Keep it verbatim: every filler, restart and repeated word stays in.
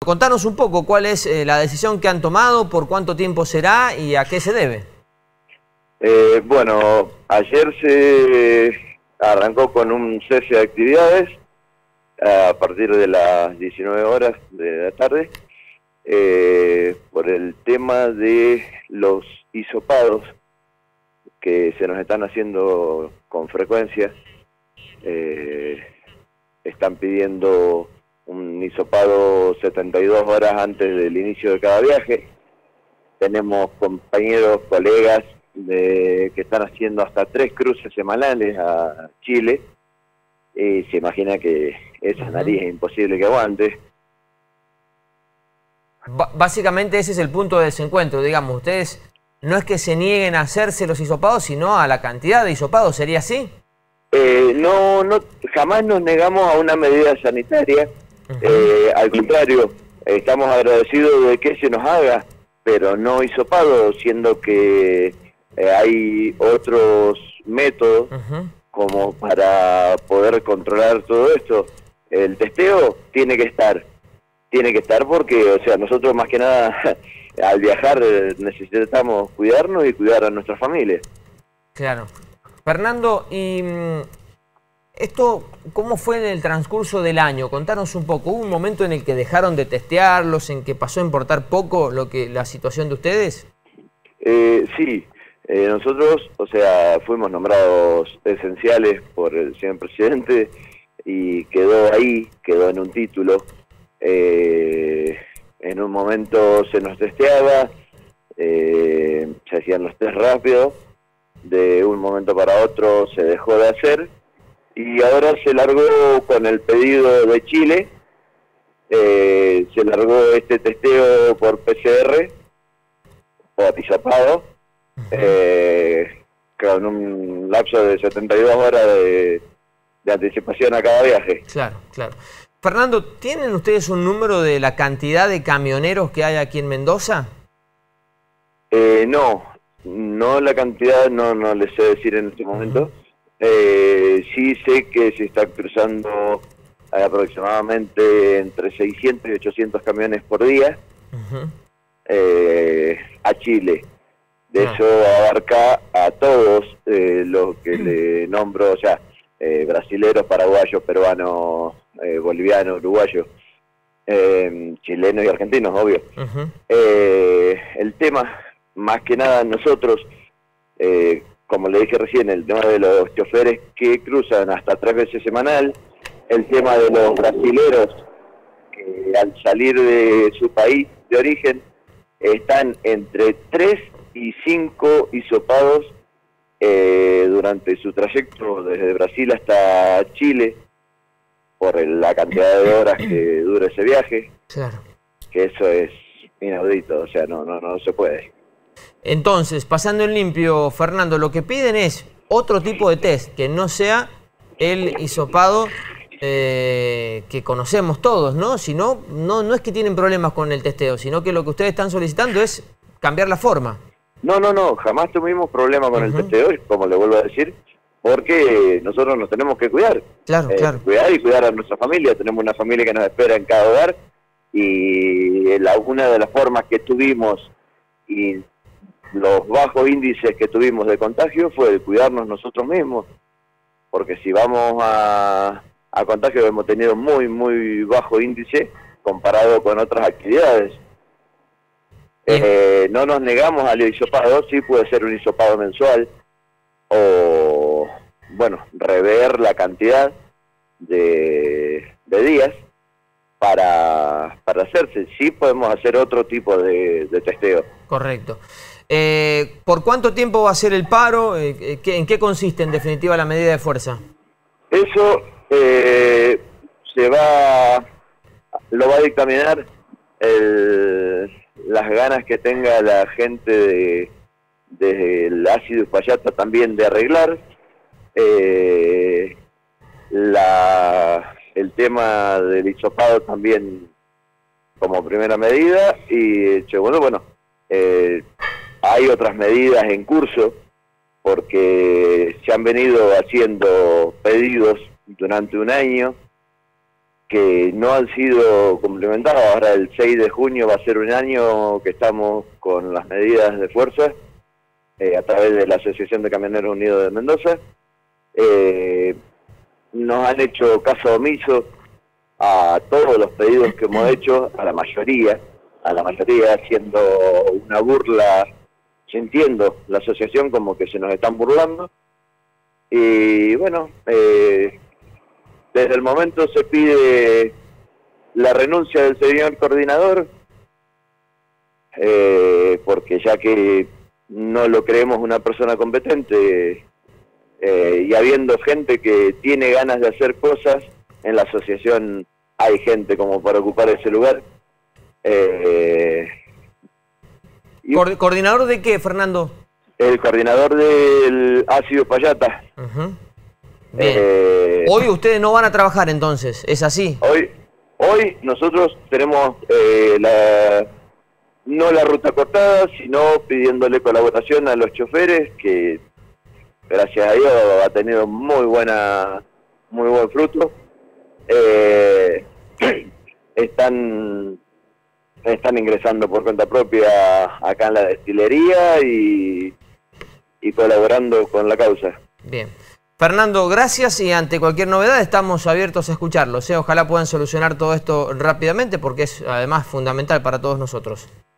Contanos un poco cuál es eh, la decisión que han tomado, por cuánto tiempo será y a qué se debe. Eh, bueno, ayer se arrancó con un cese de actividades a partir de las diecinueve horas de la tarde eh, por el tema de los hisopados que se nos están haciendo con frecuencia. Eh, están pidiendo un hisopado setenta y dos horas antes del inicio de cada viaje. Tenemos compañeros, colegas de, que están haciendo hasta tres cruces semanales a Chile, y se imagina que esa nariz es imposible que aguante. B- básicamente ese es el punto de desencuentro, digamos. Ustedes no es que se nieguen a hacerse los hisopados, sino a la cantidad de hisopados, ¿sería así? Eh, no, no, jamás nos negamos a una medida sanitaria. Uh-huh. eh, al contrario, estamos agradecidos de que se nos haga, pero no hisopado, siendo que eh, hay otros métodos uh-huh. como para poder controlar todo esto. El testeo tiene que estar, tiene que estar porque, o sea, nosotros más que nada al viajar necesitamos cuidarnos y cuidar a nuestra familia. Claro. Fernando, y esto, ¿cómo fue en el transcurso del año? Contanos un poco. ¿Hubo un momento en el que dejaron de testearlos, en que pasó a importar poco lo que la situación de ustedes? Eh, sí, eh, nosotros, o sea, fuimos nombrados esenciales por el señor presidente y quedó ahí, quedó en un título. Eh, en un momento se nos testeaba, eh, se hacían los test rápidos, de un momento para otro se dejó de hacer. Y ahora se largó con el pedido de Chile, eh, se largó este testeo por P C R, por hisopado, eh, con un lapso de setenta y dos horas de, de anticipación a cada viaje. Claro, claro. Fernando, ¿tienen ustedes un número de la cantidad de camioneros que hay aquí en Mendoza? Eh, no, no la cantidad, no, no les sé decir en este momento. Uh-huh. Eh, sí sé que se están cruzando aproximadamente entre seiscientos y ochocientos camiones por día uh-huh. eh, a Chile. De uh-huh. eso abarca a todos eh, los que uh-huh. le nombro, o sea, eh, brasileros, paraguayos, peruanos, eh, bolivianos, uruguayos, eh, chilenos y argentinos, obvio. Uh-huh. Eh, el tema, más que nada nosotros, eh, como le dije recién, el tema de los choferes que cruzan hasta tres veces semanal, el tema de los brasileros que al salir de su país de origen están entre tres y cinco hisopados eh, durante su trayecto desde Brasil hasta Chile, por la cantidad de horas que dura ese viaje. Claro. Que eso es inaudito, o sea, no, no, no se puede. Entonces, pasando en limpio, Fernando, lo que piden es otro tipo de test, que no sea el hisopado eh, que conocemos todos, ¿no? Sino, no, no es que tienen problemas con el testeo, sino que lo que ustedes están solicitando es cambiar la forma. No, no, no, jamás tuvimos problema con uh-huh. el testeo, como le vuelvo a decir, porque nosotros nos tenemos que cuidar. Claro, eh, claro. Cuidar y cuidar a nuestra familia. Tenemos una familia que nos espera en cada hogar y la, una de las formas que tuvimos y los bajos índices que tuvimos de contagio fue el cuidarnos nosotros mismos, porque si vamos a, a contagio hemos tenido muy, muy bajo índice comparado con otras actividades. Eh, no nos negamos al hisopado, sí puede ser un hisopado mensual o, bueno, rever la cantidad de, de días para, para hacerse. Sí podemos hacer otro tipo de, de testeo. Correcto. Eh, ¿Por cuánto tiempo va a ser el paro? Eh, ¿En qué consiste en definitiva la medida de fuerza? Eso eh, se va, lo va a dictaminar el, las ganas que tenga la gente de, del ácido uspallata también de arreglar eh, la, el tema del hisopado también como primera medida y segundo, bueno, eh, hay otras medidas en curso porque se han venido haciendo pedidos durante un año que no han sido complementados. Ahora el seis de junio va a ser un año que estamos con las medidas de fuerza eh, a través de la Asociación de Camioneros Unidos de Mendoza. Eh, nos han hecho caso omiso a todos los pedidos que hemos hecho, a la mayoría, a la mayoría haciendo una burla, sintiendo la asociación como que se nos están burlando. Y bueno, eh, desde el momento se pide la renuncia del señor coordinador, eh, porque ya que no lo creemos una persona competente, eh, y habiendo gente que tiene ganas de hacer cosas, en la asociación hay gente como para ocupar ese lugar. Eh, y ¿Coordinador de qué, Fernando? El coordinador del ácido Payata. Uh-huh. Bien. Eh, Hoy ustedes no van a trabajar entonces, ¿es así? Hoy, hoy nosotros tenemos eh, la, no la ruta cortada, sino pidiéndole colaboración a los choferes, que gracias a Dios ha tenido muy buena, muy buen fruto. Eh, están, están ingresando por cuenta propia acá en la destilería y, y colaborando con la causa. Bien. Fernando, gracias, y ante cualquier novedad estamos abiertos a escucharlos, ¿eh? Ojalá puedan solucionar todo esto rápidamente porque es además fundamental para todos nosotros.